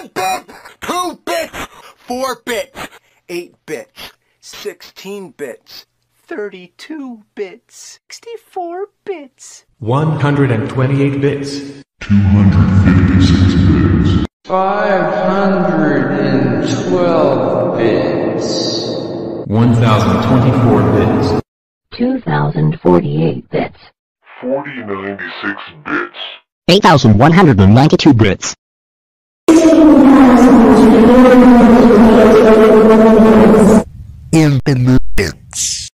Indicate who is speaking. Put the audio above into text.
Speaker 1: 1 bit, 2 bits, 4 bits, 8 bits, 16 bits, 32 bits, 64 bits,
Speaker 2: 128 bits,
Speaker 3: 256 bits,
Speaker 4: 512 bits,
Speaker 2: 1024 bits,
Speaker 5: 2048 bits,
Speaker 3: 4096 bits,
Speaker 6: 8,192 bits. Infinite bits.